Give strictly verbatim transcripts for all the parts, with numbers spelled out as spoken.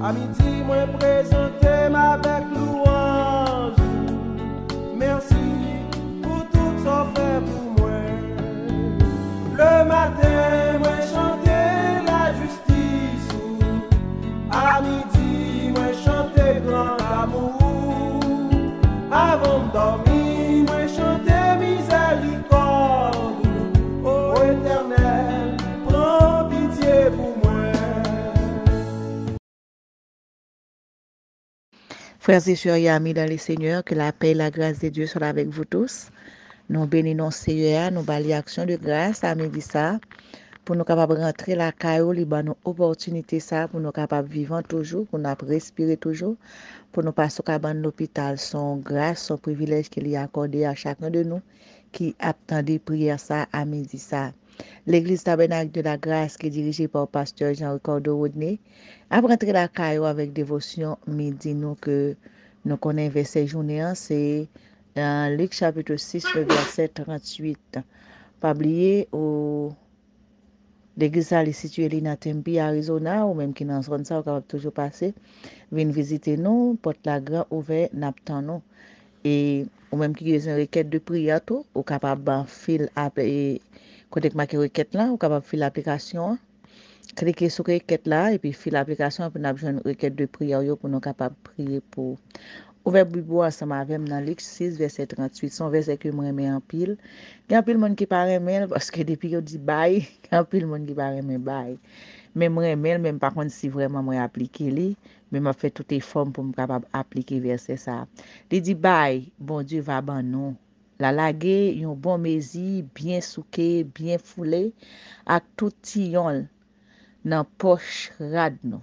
midi, moi présenter avec louange. Merci pour tout ça fait pour moi. Le matin, moi chanter la justice. À midi, moi chanter grand amour. Avant de dormir, moi chanter miséricorde. Ô Éternel, prends pitié pour moi. Frères et sœurs et amis dans le Seigneur, que la paix et la grâce de Dieu soient avec vous tous. Nous bénissons Seigneur, nous bâillons action de grâce à midi ça, pour nous capables de rentrer la caillou, nous avons opportunité ça, pour nous capables de vivre toujours, pour nous respirer toujours, pour nous passer au l'hôpital. Son grâce, son privilège qu'il a accordé à chacun de nous qui attendait prière ça à midi ça. L'église tabernacle de la grâce qui est dirigée par le pasteur Jean-Ricardo Rodney a rentré la caillou avec dévotion midi nous que nous connaissons verset journée, c'est dans Luc chapitre six, le verset trente-huit. Pas oublier, au l'église est située dans Tempe, Arizona, ou même qui dans zone ça, on capable toujours passer, venir visiter nous, porte la grande ouverte, n'attend nous. Et ou même qui a une requête de prière, tout, ou capable de fil et côté que ma requête là, ou capable de filer l'application, cliquer sur requête là, et puis filer l'application, pour nous avoir une requête de prière pour nous capable de prier pour. Ouvert Bible ensemble avec dans Luc six, verset trente-huit, son verset que moi remets en pile. Il y a un pile monde qui parle remel parce que depuis qu'on dit bye, il y a un pile monde qui parle remel bye. Mais moi remel même par contre si vraiment moi appliquer li, mais m'a fait toutes les formes pour me capable appliquer verset ça. Il dit bye, bon Dieu va ban nous. La lagué, yon bon mezi, bien souké, bien foulé, ak tout tillon dans poche rad nous.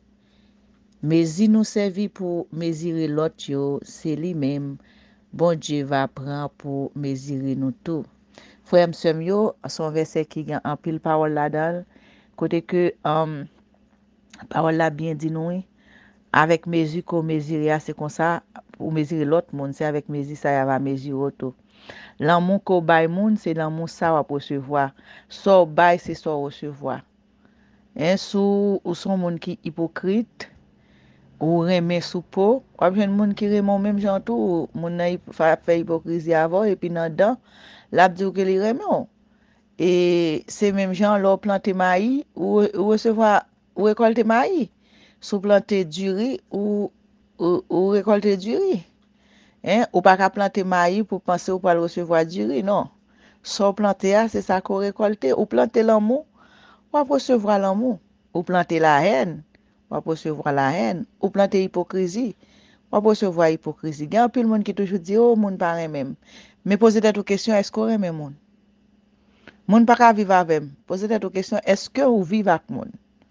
Mezi nous servi pour mesurer l'autre yo, c'est lui-même. Bon Dieu va prendre pour mesurer nous tout. Frère m'sem yo, son verset qui a en pile parole là-dedans, côté que um, parole là bien dit nous, avec mesure qu'on mesure, c'est comme ça, pour mesurer l'autre monde, c'est avec mesure ça va mesurer tout. L'amour qu'on bail monde, c'est l'amour ça va recevoir. So bail c'est so recevoir. Hein, sous ou son monde qui hypocrite, ou remet sous peau, ou bien moun qui remet même genre tout, moun na fait hypocrisie avant et puis dans dedans, l'a dit que les remet. Et c'est même gens leur planter maïs ou ou recevoir ou récolter maïs, sous planter du riz ou ou, ou récolter du riz. Hein, ou pas qu'à planter maïs pour penser ou pas recevoir du riz, non. Soit planter c'est ça qu'on récolter, ou planter l'amour, ou recevoir l'amour, ou planter la haine, on va recevoir la haine, ou planter hypocrisie, on va recevoir hypocrisie. Il y a un peu de monde qui toujours dit oh monde pas même. Mais posez cette question, est-ce qu'on aime monde? Monde pas vivre avec. Posez cette question, est-ce que vous vivez avec monde?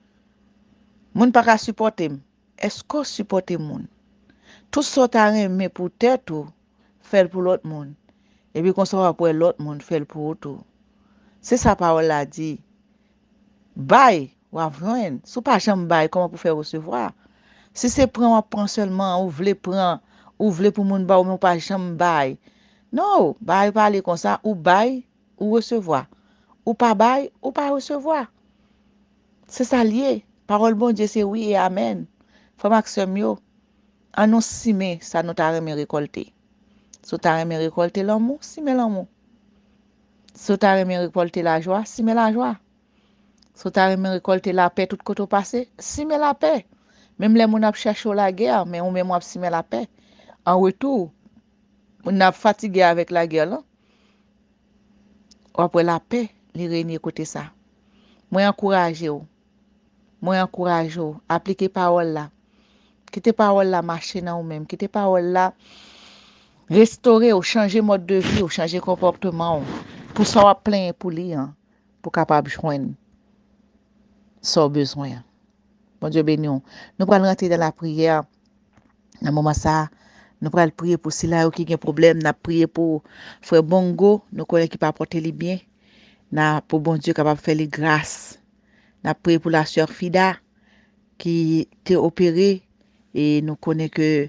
Monde pas supporter. Est-ce qu'on supporte monde? Tout ça t'a aimé pour tête ou faire pour l'autre monde. Et puis qu'on soit pour l'autre monde faire pour tout. C'est ça parole là dit. Bye, ou avouer, sous pas jamais bye, comment pour faire recevoir? Si c'est prend, on prend seulement, ou voulez prendre, ou voulez pour moun ba, ou pas jamais bye. Non, bye parler comme ça, ou bye, ou recevoir. Ou pas bye, ou pas recevoir. C'est ça lié. Parole bon Dieu, c'est oui et amen. Faut maximum yo. En nous simer, ça nous t'a remis récolter. Si t'as remis récolter l'amour, simer l'amour. Si t'as remis récolter la joie, simer la joie. Si tu as récolté la paix tout côté passé, simer la paix. Même les gens qui cherchent la guerre, mais on même simer la paix. En retour, on a fatigué avec la guerre là. Après la paix, les régner côté ça. Moi encourager vous. Moi encourager vous, appliquer parole là. Quitter parole là marcher dans vous même, quitter parole là restaurer ou changer mode de vie ou changer comportement pour ça plein pour lui hein, pour capable joindre sans besoin. Bon Dieu béni. Nous allons rentrer dans la prière. Dans moment ça, nous allons prier pour ceux qui ont un problème, nous prier pour frère Bongo, nous connaissons qui pas porter les bien. Nous pour bon Dieu capable faire les grâces. Nous prier pour la sœur Fida qui était opérée et nous connaissons que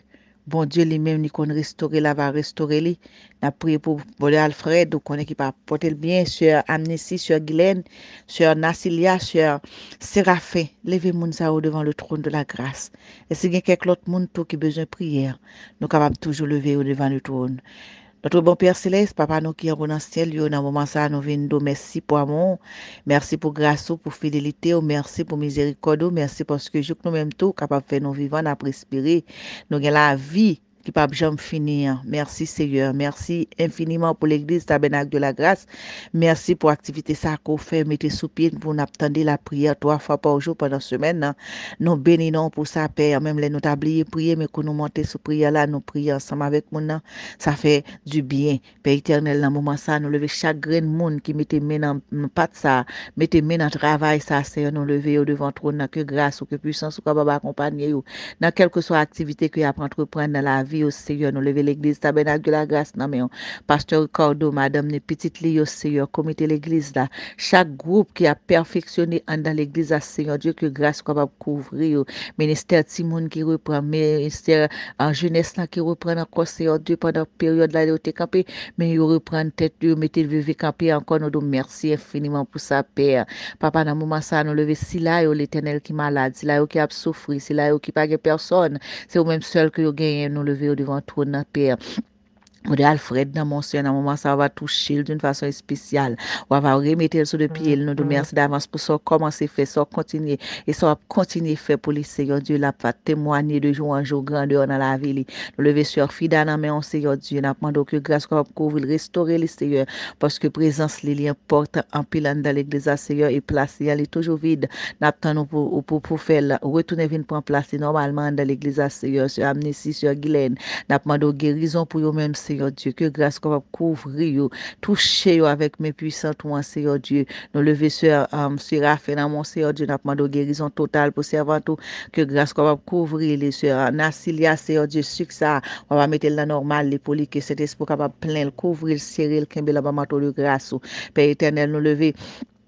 Bon Dieu lui-même, il qu'on restaurer là, va restaurer lui. N'a prié pour Brother Alfred, ou qu'on est qui va porter le bien, sur Amnesty, sur Guylaine, sur Nassilia, sur Séraphin. Levez moun sa ou devant le trône de la grâce. Et si il y a quelqu'un d'autre monde tout qui a besoin de prière, nous capables toujours lever au devant le trône. Notre bon Père Céleste, Papa nous qui est dans le ciel, yo, dans le moment ça, nous venons de merci pour amour, merci pour grâce, pour fidélité, merci pour miséricorde, merci parce que nous-mêmes tout capables de faire nous vivants, à respirer, nous avons la vie qui ne peut jamais finir. Merci Seigneur, merci infiniment pour l'église Tabernacle de la Grâce, merci pour l'activité ça qu'on fait, mettez sous pied pour nous attendre la prière trois fois par jour pendant la semaine. Nous bénissons pour ça, Père, même les nous tabliers prier, mais que nous monter sous prière là, nous prions ensemble avec nous, ça fait du bien. Père éternel, dans le moment ça, nous lever chaque grain de monde qui mette main dans pas ça, mette main dans travail ça, Seigneur, nous lever au devant trône, que grâce ou que puissance ou capable accompagner ou dans quelle que soit activité que y a entreprendre dans la vie au Seigneur, nous lever l'église Tabernacle de la Grâce non mais pasteur Ricardo, madame les petites li au Seigneur, comité l'église là, chaque groupe qui a perfectionné dans l'église à Seigneur Dieu que grâce capable couvrir ministère Timon qui reprend ministère en jeunesse là qui reprend encore Seigneur Dieu pendant la période là de campé mais il reprend tête de mettre le camper encore nous merci infiniment pour ça Père. Papa dans moment ça nous lever si là l'Éternel qui malade, si là qui a souffert, si là qui pas personne, c'est au même seul que vous gagnez nous lever devant trône Père. Ou de Alfred dans mon Seigneur, dans le moment ça va toucher d'une façon spéciale. On va remettre sur le pied. Nous nous merci d'avance pour ça commencer faire, ça continuer et ça va continuer faire pour les Seigneur Dieu là va témoigner de jour en jour grandeur dans la vie. Nous lever sur Fida dans mais on Seigneur Dieu n'a demandé que grâce qu'on couvrir restaurer les Seigneur parce que présence les importe en pile dans l'église à Seigneur et place elle est toujours vide. N'attendons pour pour pour faire retourner venir prendre place normalement dans l'église à Seigneur sur Amnesty sur Guylaine. N'a demandé guérison pour eux même Seigneur Dieu, que grâce qu'on va couvrir, toucher avec mes puissants, toi, Seigneur Dieu, nous lever sur um, Séraphin, dans mon Seigneur Dieu, nous demandons guérison totale pour servir tout, que grâce qu'on va couvrir les sœurs, Nassilia, Seigneur Dieu, sur ça, on va mettre la normale, les polis, que cet esprit capable plein, couvrir, serrer, le kembe, la bamato de grâce, Père éternel, nous lever.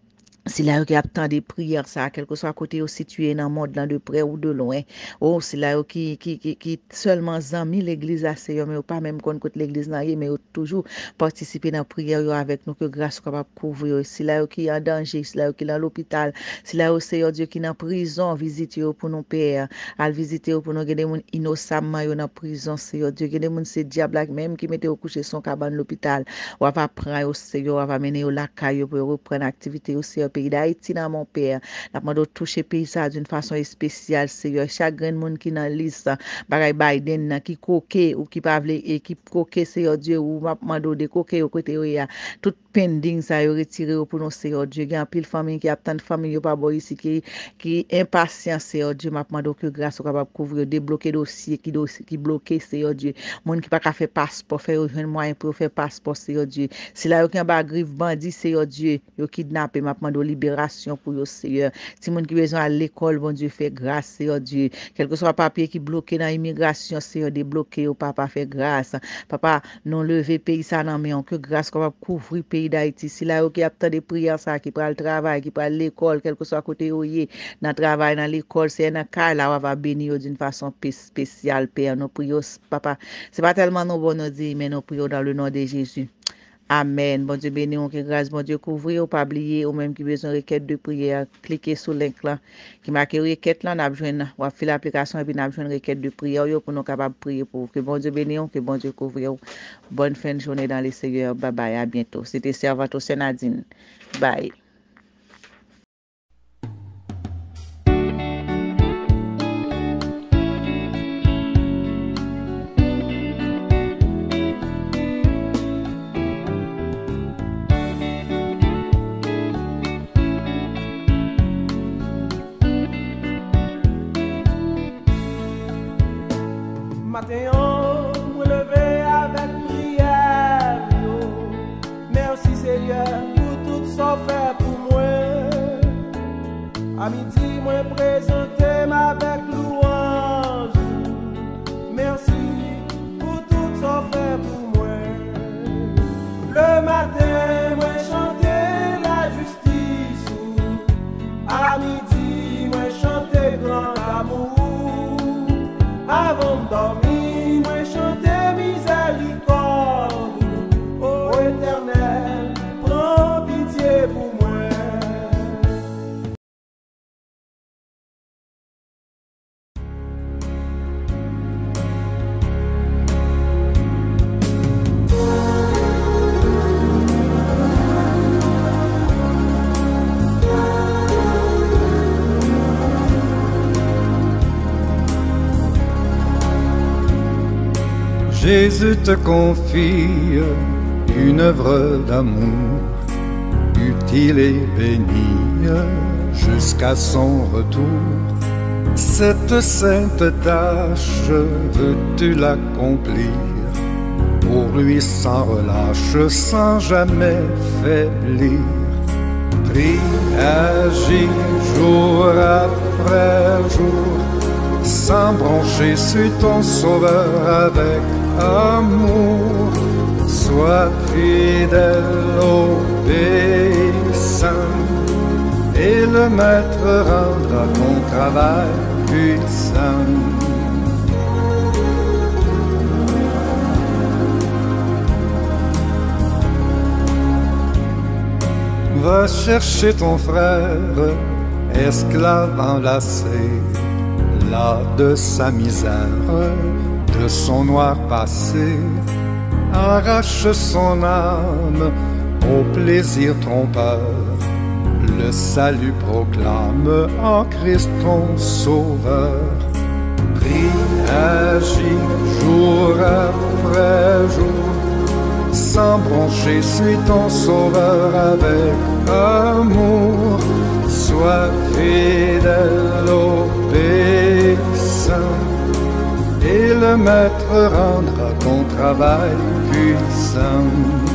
Si là qui attend des prières ça quel que soit côté où situé dans le monde là de près ou de loin oh c'est là qui qui qui qui seulement amis l'église à Seigneur mais pas même qu'on côté l'église là mais toujours participer dans prière avec nous que grâce capable couvrir si là qui en danger si là qui dans l'hôpital si là au Seigneur Dieu qui dans prison visiter pour nous père à visiter pour nous des monde innocemment yo dans prison Seigneur Dieu des monde c'est diable même qui mettait au coucher son cabane l'hôpital on va prendre au Seigneur on va mener au la caille pour reprendre activité aussi pays d'Haïti dans mon père. N'a demandé toucher pays ça d'une façon spéciale Seigneur. Chaque grand monde qui dans liste bagay Biden qui coquet ou qui pas vle équipe coquet Seigneur Dieu ou m'a demandé de coquet au côté ya tout pending ça yo retiré pour nous Seigneur Dieu. Gan pile famille qui a tant de famille yo pas boy ici qui qui impatient Seigneur Dieu m'a demandé que grâce capable couvrir débloquer dossier qui dossier qui bloqué Seigneur Dieu. Monde qui pas ka faire passeport faire un moyen pour faire passeport Seigneur Dieu. Si là yo qui en bas griffe bandit Seigneur Dieu yo kidnapper m'a demandé libération pour yo Seigneur. Si moun qui besoin à l'école, bon Dieu fait grâce Seigneur Dieu. Quel que soit papier qui bloqué dans immigration Seigneur débloqué au papa fait grâce. Papa non lever pays ça non mais on que grâce qu'on va couvrir pays d'Haïti. Si là qui a tant de prières ça qui prend le travail, qui prend l'école, quel que soit côté oyé, dans travail dans l'école, c'est un cas là on va bénir d'une façon spéciale Père. Nous prions papa. C'est pas tellement nous bon nous dire mais nous prions dans le nom de Jésus. Amen. Bon Dieu béni, on que grâce, bon Dieu couvrir ou pas oublier ou même qui besoin requête de prière, cliquez sur le link là qui marque requête là, n'a besoin ou faire l'application et puis n'a besoin requête de prière pour nous capable prier pour que bon Dieu béni, que bon Dieu couvrir. Bonne fin de journée dans les Seigneurs. Bye bye, à bientôt. C'était Servato Senadine. Bye. Matin, on me lever avec prière. Yo. Merci Seigneur pour tout ça fait pour moi. À midi, moi présenter avec louange. Merci pour tout ça fait pour moi. Le matin, moi chanter la justice. À midi, moi chanter grand amour. Avant de dormir, moi Jésus te confie une œuvre d'amour, utile et bénie jusqu'à son retour. Cette sainte tâche, veux-tu l'accomplir pour lui sans relâche, sans jamais faiblir? Prie, agis jour après jour, sans broncher, suis ton sauveur avec amour. Sois fidèle, obéissant, et le maître rendra ton travail puissant. Va chercher ton frère, esclave enlacé, là de sa misère, de son noir passé. Arrache son âme au plaisir trompeur. Le salut proclame en Christ ton sauveur. Prie, agis jour après jour, sans broncher, suis ton sauveur avec amour. Sois fidèle, obéissant, et le maître rendra ton travail puissant.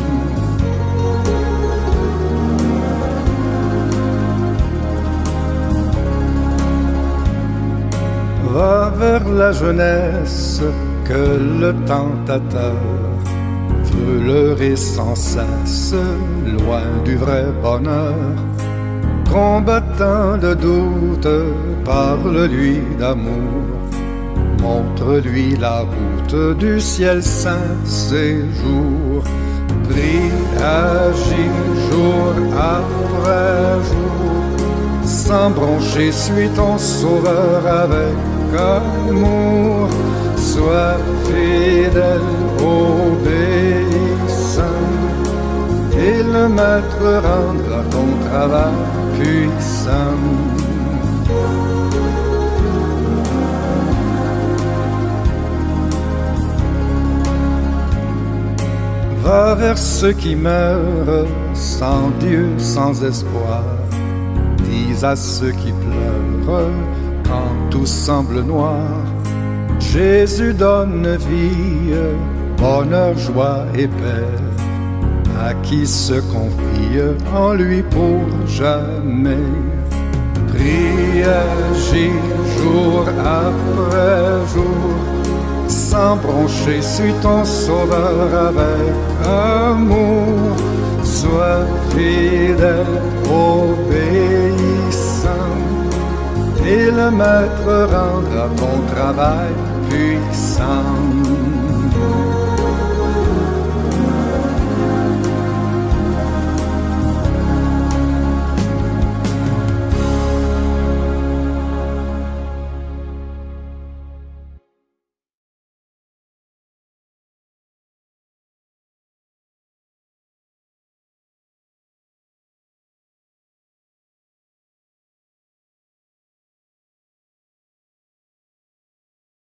Va vers la jeunesse que le tentateur veut leurrer sans cesse, loin du vrai bonheur. Combattant le doute, parle-lui d'amour, montre-lui la route du ciel saint séjour. Prie, agis jour après jour, sans broncher, suis ton sauveur avec amour. Sois fidèle, obéissant, et le maître rendra ton travail puissant. Va vers ceux qui meurent sans Dieu, sans espoir. Dis à ceux qui pleurent quand tout semble noir: Jésus donne vie, bonheur, joie et paix à qui se confie en lui pour jamais. Prie, agis jour après jour, sans broncher, suis ton sauveur avec amour. Sois fidèle, obéissant, et le maître rendra ton travail puissant.